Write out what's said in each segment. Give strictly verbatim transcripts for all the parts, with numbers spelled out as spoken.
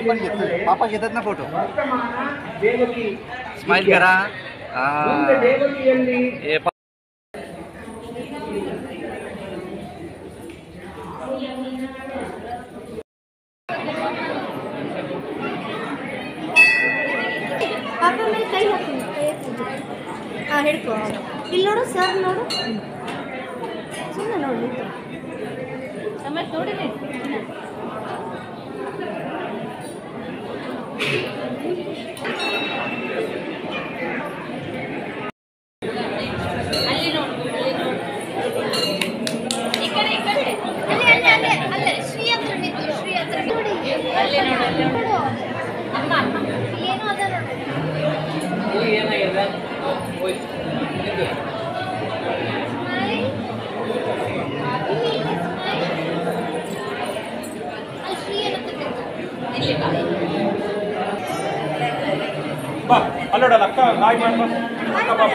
पण घेत पापा घेतात ना फोटो स्माइल करा हे ಪಾಪ ಮೇಲೆ ಕೈ ಹಾಕಿ ಹಾಂ ಹಿಡ್ಕೊ ಇಲ್ಲಿ ನೋಡು ಸರ್ ನೋಡು ಸುಮ್ಮನೆ ನೋಡಿ ಆಮೇಲೆ ನೋಡಿದೆ ಅಲ್ಲಿ ನೋಡು ಈ ಕಡೆ ಈ ಕಡೆ ಅಲ್ಲಿ ಅಲ್ಲಿ ಅಲ್ಲಿ ಅಲ್ಲೇ ಶ್ರೀ ಹತ್ರ ನಿಂತು ಶ್ರೀ ಹತ್ರ ನೋಡಿ ಅಲ್ಲಿ ನೋಡು ಅಲ್ಲಿ ನೋಡು ಅಮ್ಮ ಅಮ್ಮ ಏನೋ ಅದ ನೋಡು ಏನಾಗಿದೆ ಹೋಯ್ ಇದು ಬಾ ಅಲ್ಲೋಡ ಅಕ್ಕ ಬಾಯ್ ಮಾಡ್ಬಾ ಅಕ್ಕ ಪಾಪ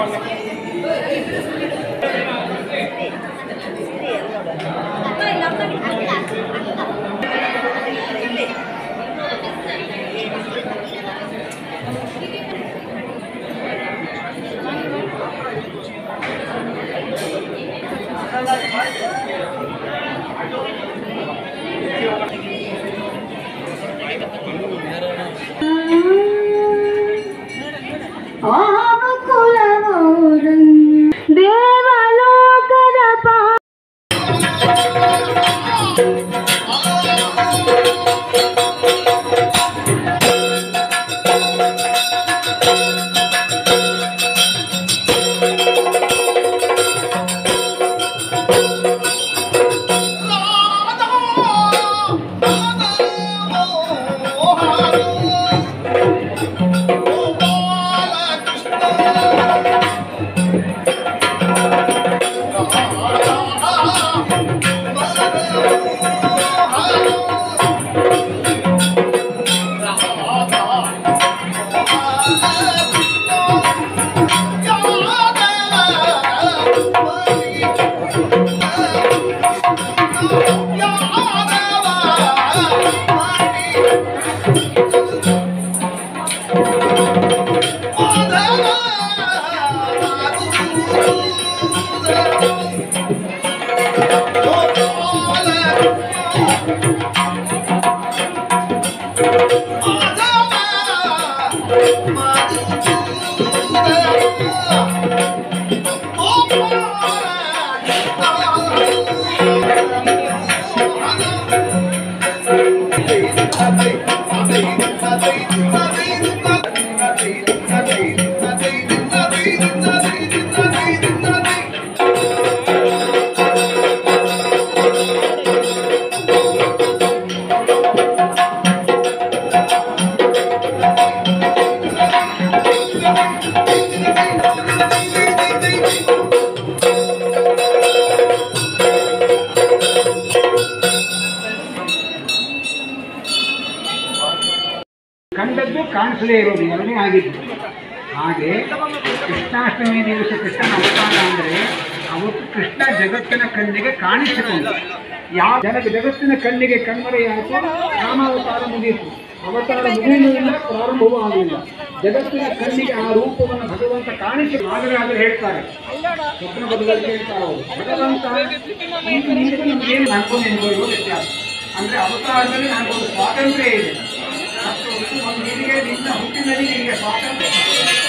ಕಂಡದ್ದು ಕಾಣಿಸದೇ ಇರೋದು ಎರಡನೇ ಆಗಿತ್ತು. ಹಾಗೆ ಕೃಷ್ಣಾಷ್ಟಮಿ ದಿವಸ ಕೃಷ್ಣನ ಅವತಾರ ಅಂದರೆ ಅವತ್ತು ಕೃಷ್ಣ ಜಗತ್ತಿನ ಕಣ್ಣಿಗೆ ಕಾಣಿಸಿಕೊಂಡು ಯಾವ ಜನಕ್ಕೆ ಜಗತ್ತಿನ ಕಣ್ಣಿಗೆ ಕಣ್ಮರೆಯಾಯಿತು ರಾಮಾವತಾರ ಮುಗಿಯಿತು. ಅವತಾರ ಮುಗಿಯಲೂ ಇಲ್ಲ, ಪ್ರಾರಂಭವೂ ಆಗಲಿಲ್ಲ. ಜಗತ್ತಿನ ಕಣ್ಣಿಗೆ ಆ ರೂಪವನ್ನು ಭಗವಂತ ಕಾಣಿಸಿ ಆದರೆ ಆದರೆ ಹೇಳ್ತಾರೆ ಸ್ವಪ್ನ ಬದಲಾಗಿ ಹೇಳ್ತಾರೆ ಅವರು ಭಗವಂತ ನಿಮಗೇನು ಅನ್ಕೊಂಡು ಅನ್ಕೊಳ್ಳೋ ವ್ಯತ್ಯಾಸ ಅಂದರೆ ಅವತಾರದಲ್ಲಿ ನನಗೊಂದು ಸ್ವಾತಂತ್ರ್ಯ ಇದೆ ಮತ್ತು ಒಂದು ನಿನಗೆ ನಿನ್ನ ಹುಟ್ಟಿನಲ್ಲಿ ನಿನಗೆ ಸ್ವಾತಂತ್ರ್ಯ